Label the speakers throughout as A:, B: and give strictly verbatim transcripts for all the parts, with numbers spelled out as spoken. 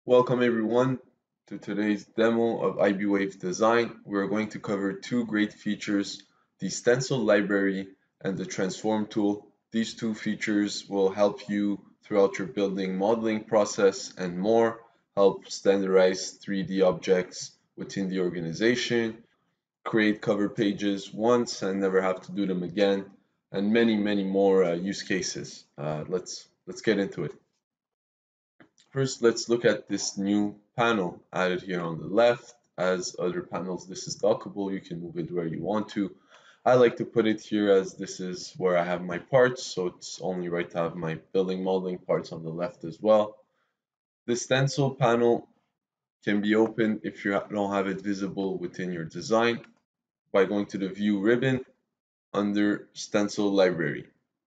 A: Welcome everyone to today's demo of iBwave design. We're going to cover two great features, the Stencil Library and the Transform tool. These two features will help you throughout your building modeling process and more, help standardize three D objects within the organization, create cover pages once and never have to do them again, and many, many more uh, use cases. Uh, let's, let's get into it. First, let's look at this new panel added here on the left. As other panels, this is dockable. You can move it where you want to. I like to put it here as this is where I have my parts, so it's only right to have my building modeling parts on the left as well. The stencil panel can be opened if you don't have it visible within your design by going to the View ribbon under Stencil Library.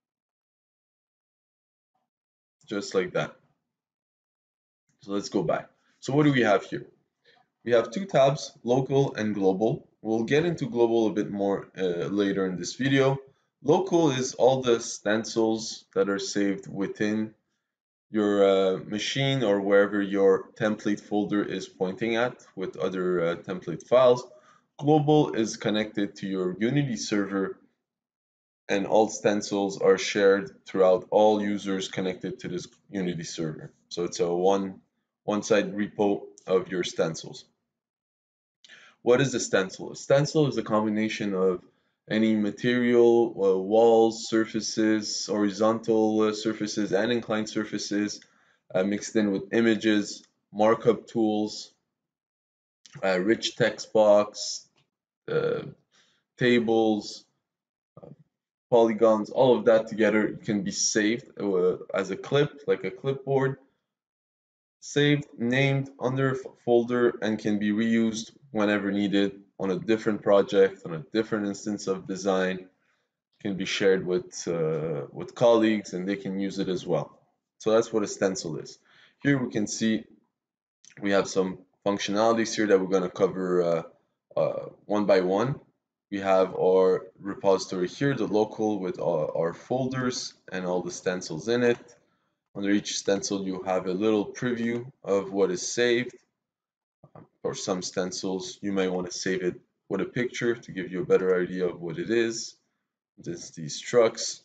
A: Just like that. So let's go back. So what do we have here? We have two tabs, local and global. We'll get into global a bit more uh, later in this video. Local is all the stencils that are saved within your uh, machine or wherever your template folder is pointing at with other uh, template files. Global is connected to your Unity server, and all stencils are shared throughout all users connected to this Unity server. So it's a one, one-side repo of your stencils. What is a stencil? A stencil is a combination of any material, uh, walls, surfaces, horizontal uh, surfaces, and inclined surfaces uh, mixed in with images, markup tools, uh, rich text box, uh, tables, uh, polygons, all of that together can be saved uh, as a clip, like a clipboard, saved, named under folder, and can be reused whenever needed on a different project, on a different instance of design, can be shared with, uh, with colleagues and they can use it as well. So that's what a stencil is. Here we can see we have some functionalities here that we're going to cover uh, uh, one by one. We have our repository here, the local with all our folders and all the stencils in it. Under each stencil, you have a little preview of what is saved. For some stencils, you may want to save it with a picture to give you a better idea of what it is. This these trucks.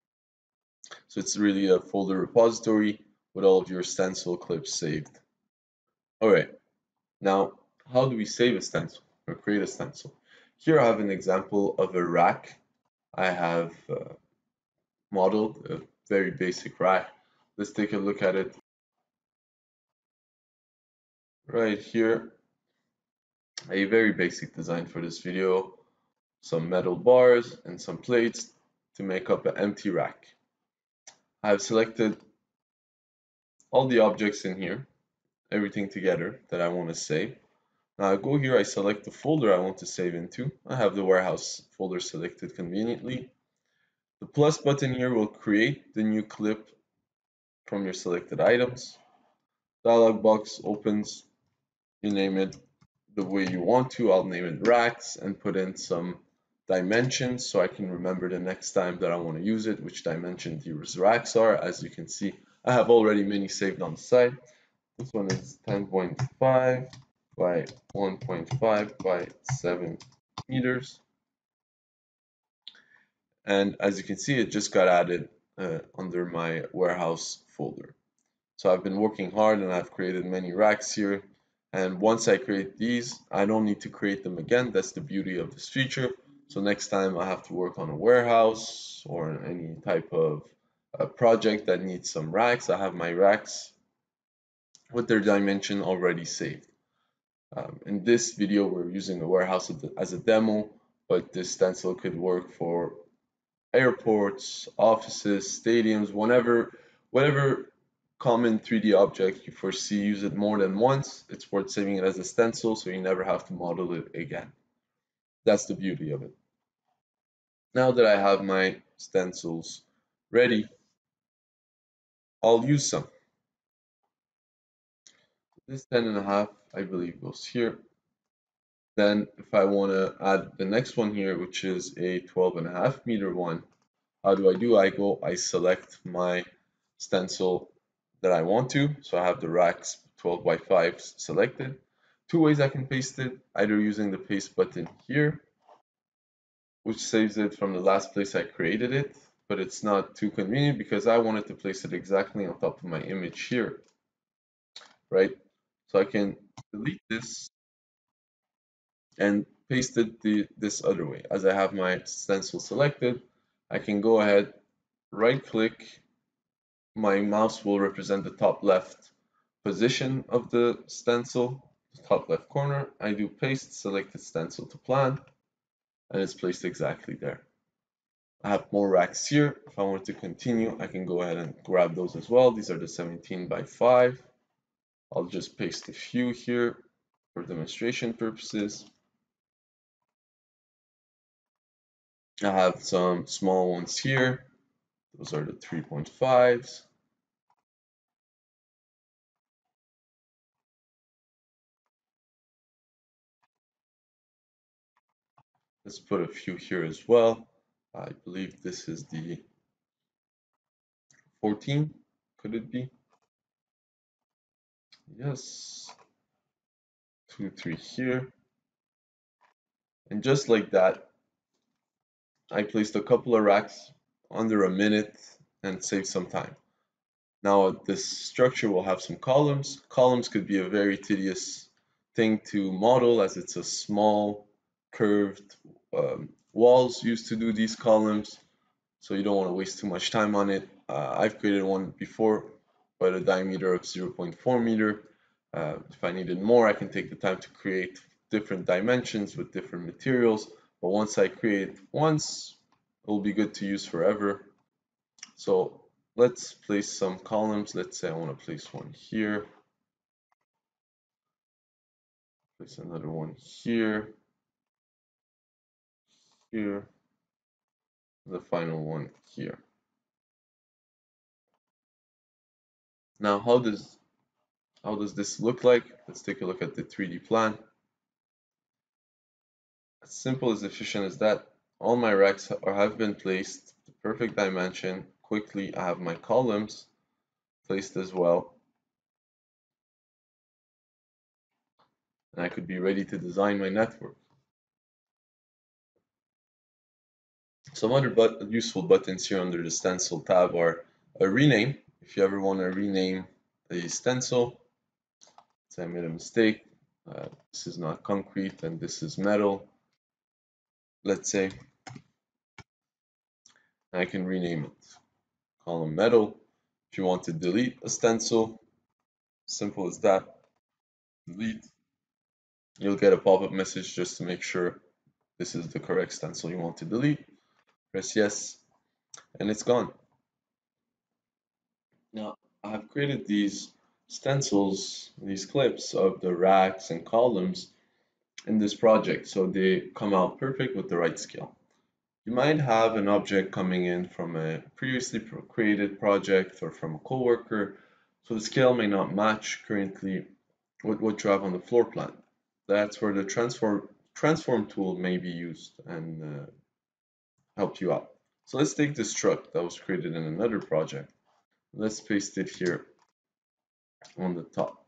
A: So it's really a folder repository with all of your stencil clips saved. All right, now how do we save a stencil or create a stencil? Here I have an example of a rack. I have uh, modeled a very basic rack. Let's take a look at it right here. A very basic design for this video. Some metal bars and some plates to make up an empty rack. I have selected all the objects in here, everything together that I want to save. Now I go here, I select the folder I want to save into. I have the warehouse folder selected conveniently. The plus button here will create the new clip from your selected items. Dialog box opens, you name it the way you want to. I'll name it racks and put in some dimensions so I can remember the next time that I want to use it, which dimension these racks are. As you can see, I have already many saved on the side. This one is ten point five by one point five by seven meters. And as you can see, it just got added uh, under my warehouse folder. So I've been working hard and I've created many racks here. And once I create these, I don't need to create them again. That's the beauty of this feature. So next time I have to work on a warehouse or any type of uh, project that needs some racks, I have my racks with their dimension already saved. Um, in this video, we're using a warehouse as a demo, but this stencil could work for airports, offices, stadiums, whenever, whatever common three D object you foresee, use it more than once. It's worth saving it as a stencil so you never have to model it again. That's the beauty of it. Now that I have my stencils ready, I'll use some. This ten and a half, I believe, goes here. Then if I want to add the next one here, which is a twelve and a half meter one, how do I do? I go, I select my stencil that I want to. So I have the racks twelve by five selected. Two ways I can paste it, either using the paste button here, which saves it from the last place I created it, but it's not too convenient because I wanted to place it exactly on top of my image here, right? So I can delete this and paste it the, this other way. As I have my stencil selected, I can go ahead, right click, my mouse will represent the top left position of the stencil, the top left corner. I do paste selected stencil to plan, and it's placed exactly there. I have more racks here. If I want to continue, I can go ahead and grab those as well. These are the seventeen by five. I'll just paste a few here for demonstration purposes. I have some small ones here. Those are the three point fives. Let's put a few here as well. I believe this is the fourteen. Could it be? Yes. Two, three here. And just like that, I placed a couple of racks under a minute and saved some time. Now this structure will have some columns. Columns could be a very tedious thing to model as it's a small curved um, walls used to do these columns, so you don't want to waste too much time on it. Uh, I've created one before, but a diameter of zero point four meter. Uh, if I needed more, I can take the time to create different dimensions with different materials, but once I create once, it will be good to use forever. So let's place some columns. Let's say I want to place one here, place another one here, here, the final one here. Now, how does how does this look like? Let's take a look at the three D plan. As simple as efficient as that. All my racks are, have been placed, the perfect dimension. Quickly, I have my columns placed as well. And I could be ready to design my network. Some other but useful buttons here under the stencil tab are a rename. If you ever want to rename a stencil, say I made a mistake, uh, this is not concrete and this is metal, let's say, I can rename it. Column metal. If you want to delete a stencil, simple as that, delete. You'll get a pop-up message just to make sure this is the correct stencil you want to delete. Press yes, and it's gone. Now, I've created these stencils, these clips of the racks and columns in this project, so they come out perfect with the right scale. You might have an object coming in from a previously created project or from a coworker, so the scale may not match currently with what you have on the floor plan. That's where the transform transform tool may be used and uh, help you out. So let's take this truck that was created in another project. Let's paste it here on the top.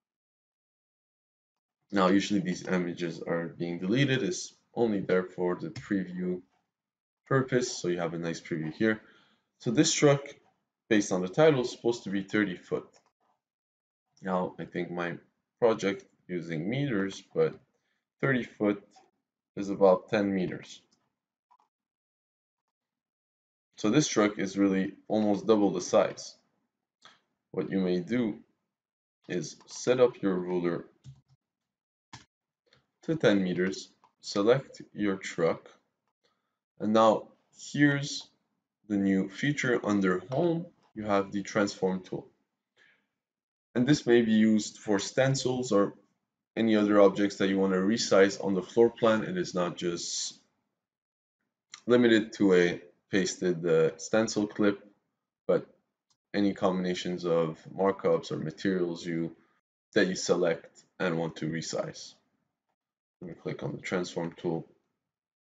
A: Now, usually these images are being deleted. It's only there for the preview purpose, so you have a nice preview here. So this truck, based on the title, is supposed to be thirty foot. Now, I think my project using meters, but thirty foot is about ten meters. So this truck is really almost double the size. What you may do is set up your ruler to ten meters, select your truck, and now here's the new feature under Home. You have the Transform tool. And this may be used for stencils or any other objects that you want to resize on the floor plan. It is not just limited to a pasted uh, stencil clip, but any combinations of markups or materials you that you select and want to resize. Let me click on the transform tool.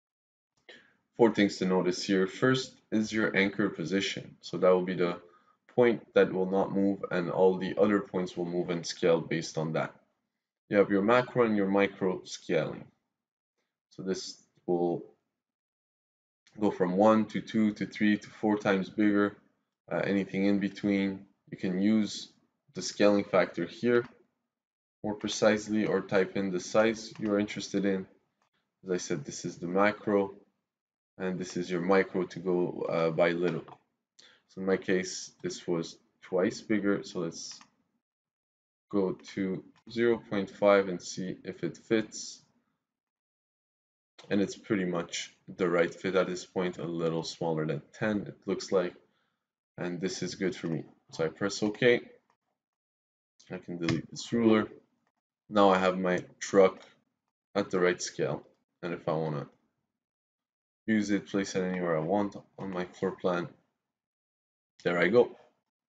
A: Four things to notice here. First is your anchor position. So that will be the point that will not move, and all the other points will move and scale based on that. You have your macro and your micro scaling. So this will go from one to two to three to four times bigger, uh, anything in between. You can use the scaling factor here more precisely, or type in the size you're interested in. As I said, this is the macro, and this is your micro to go uh, by little. So in my case, this was twice bigger, so let's go to zero point five and see if it fits. And it's pretty much the right fit at this point, a little smaller than ten, it looks like. And this is good for me. So I press OK. I can delete this ruler. Now I have my truck at the right scale. And if I want to use it, place it anywhere I want on my floor plan, there I go.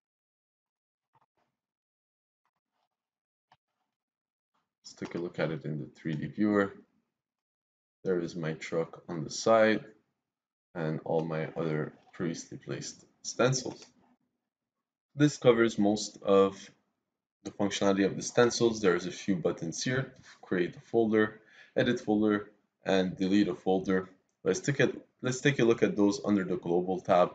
A: Let's take a look at it in the three D viewer. There is my truck on the side and all my other previously placed stencils. This covers most of the functionality of the stencils. There's a few buttons here: create a folder, edit folder, and delete a folder. Let's take a, let's take a look at those under the global tab.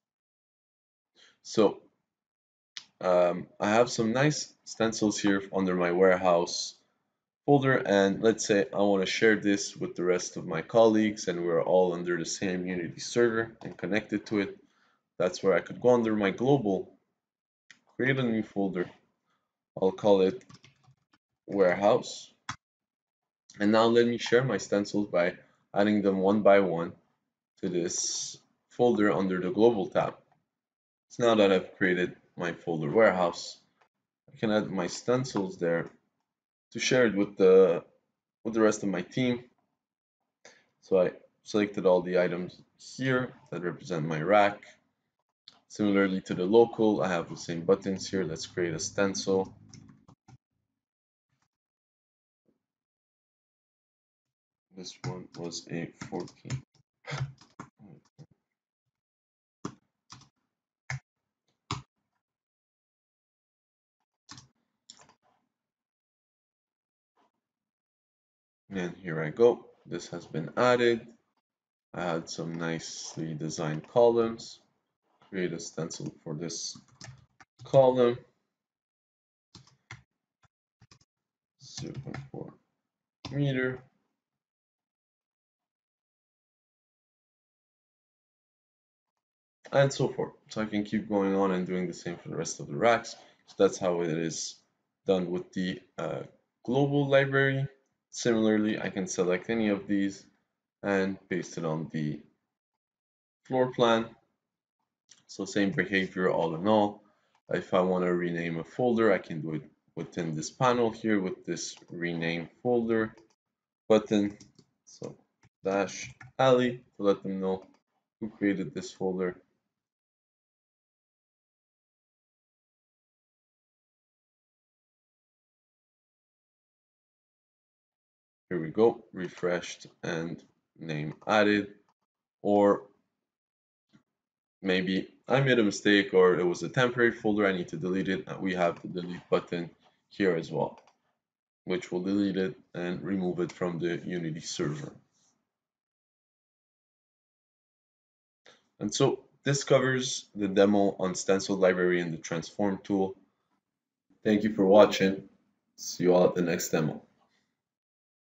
A: So um, I have some nice stencils here under my warehouse folder, and let's say I want to share this with the rest of my colleagues and we're all under the same Unity server and connected to it. That's where I could go under my global, create a new folder. I'll call it warehouse. And now let me share my stencils by adding them one by one to this folder under the global tab. So now that I've created my folder warehouse, I can add my stencils there to share it with the with the rest of my team. So I selected all the items here that represent my rack. Similarly to the local, I have the same buttons here. Let's create a stencil. This one was a fourteen. And here I go. This has been added. I had some nicely designed columns. Create a stencil for this column. zero point four meter. And so forth. So I can keep going on and doing the same for the rest of the racks. So that's how it is done with the uh, global library. Similarly, I can select any of these and paste it on the floor plan. So same behavior all in all. If I want to rename a folder, I can do it within this panel here with this rename folder button. So dash Ali to let them know who created this folder. Here we go, refreshed and name added. Or maybe I made a mistake or it was a temporary folder, I need to delete it. We have the delete button here as well, which will delete it and remove it from the Unity server. And so this covers the demo on Stencil Library and the Transform tool. Thank you for watching. See you all at the next demo.